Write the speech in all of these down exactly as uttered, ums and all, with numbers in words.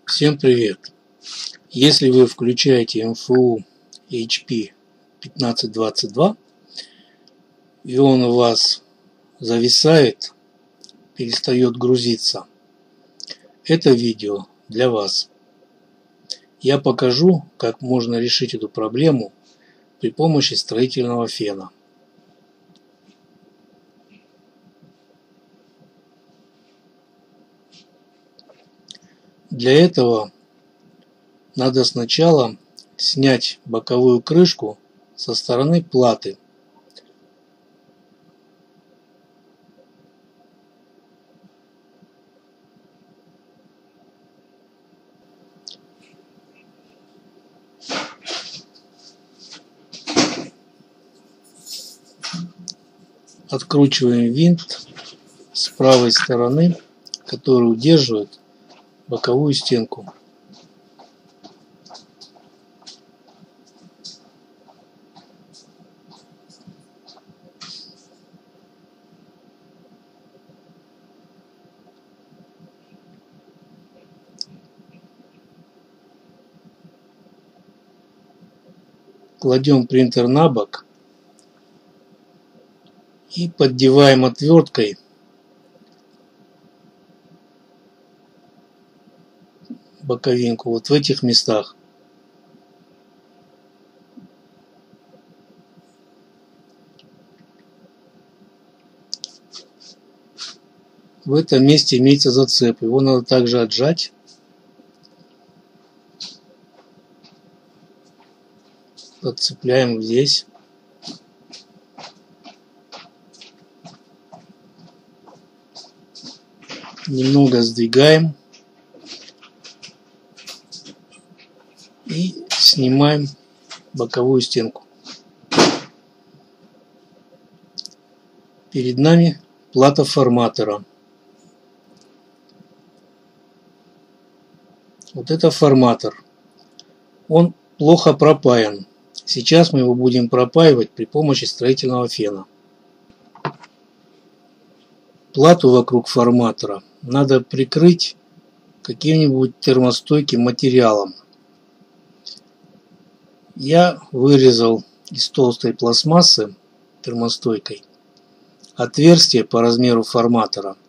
Всем привет! Если вы включаете эм эф у эйч пи пятнадцать двадцать два и он у вас зависает, перестает грузиться, это видео для вас. Я покажу, как можно решить эту проблему при помощи строительного фена. Для этого надо сначала снять боковую крышку со стороны платы. Откручиваем винт с правой стороны, который удерживает боковую стенку. Кладем принтер на бок и поддеваем отверткой боковинку вот в этих местах. В этом месте имеется зацеп, его надо также отжать. Подцепляем здесь. Немного сдвигаем. И снимаем боковую стенку. Перед нами плата форматора. Вот это форматор. Он плохо пропаян. Сейчас мы его будем пропаивать при помощи строительного фена. Плату вокруг форматора надо прикрыть каким-нибудь термостойким материалом. Я вырезал из толстой пластмассы термостойкой отверстие по размеру форматора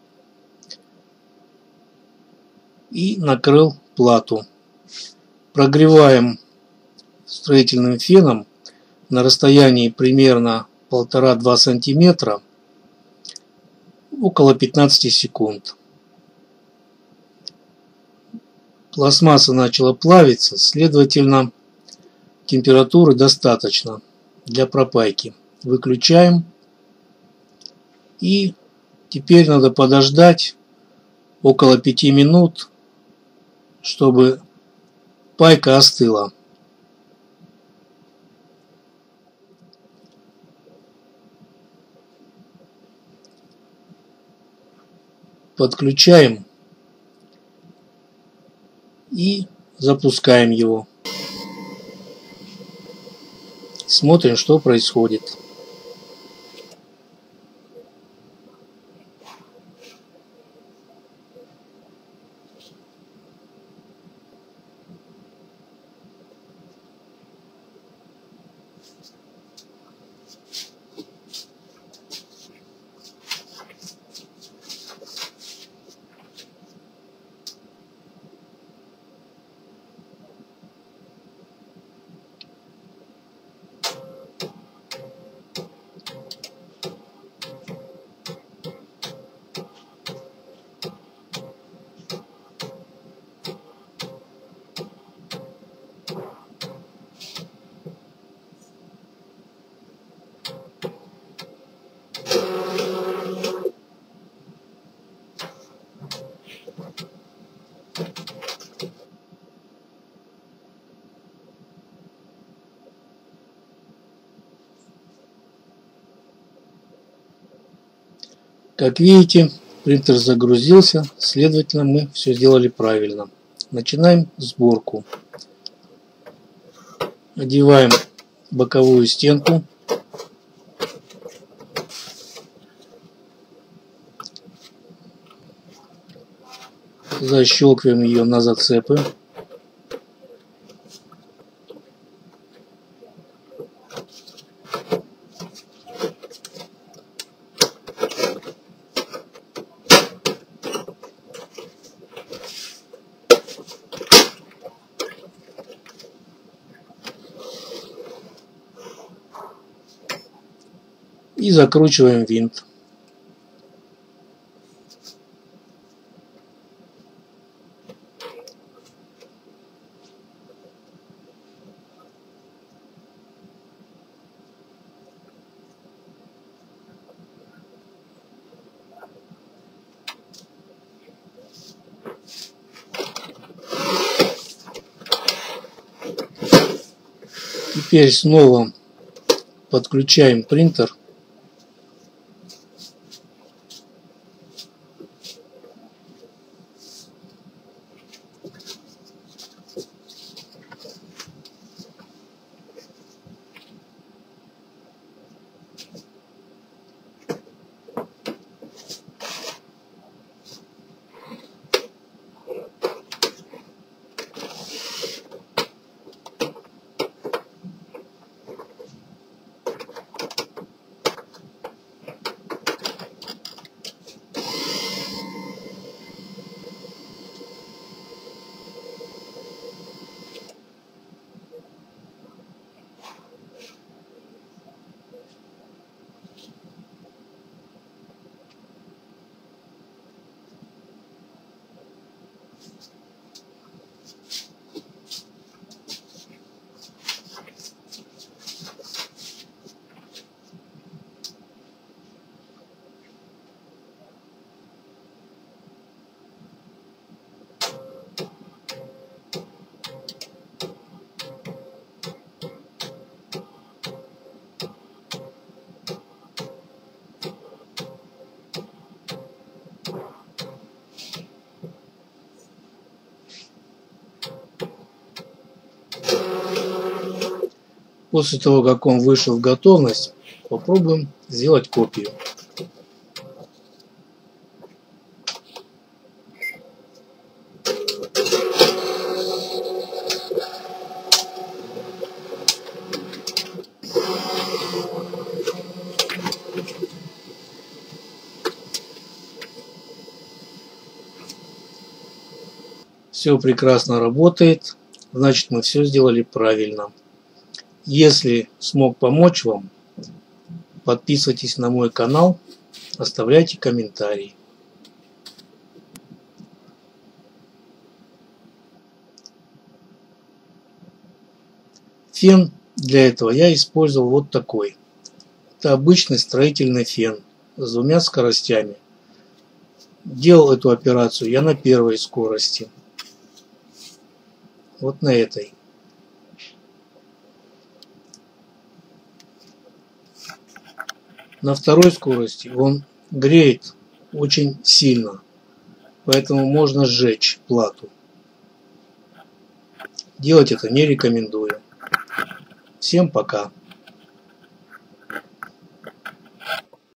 и накрыл плату. Прогреваем строительным феном на расстоянии примерно полтора-два сантиметра около пятнадцати секунд. Пластмасса начала плавиться, следовательно, температуры достаточно для пропайки. Выключаем. И теперь надо подождать около пяти минут, чтобы пайка остыла. Подключаем и запускаем его. Смотрим, что происходит. Как видите, принтер загрузился, следовательно, мы все сделали правильно. Начинаем сборку. Одеваем боковую стенку. Защелкиваем ее на зацепы. И закручиваем винт. Теперь снова подключаем принтер. После того, как он вышел в готовность, попробуем сделать копию. Все прекрасно работает, значит, мы все сделали правильно. Если смог помочь вам, подписывайтесь на мой канал, оставляйте комментарии. Фен для этого я использовал вот такой. Это обычный строительный фен с двумя скоростями. Делал эту операцию я на первой скорости. Вот на этой. На второй скорости он греет очень сильно, поэтому можно сжечь плату. Делать это не рекомендую. Всем пока.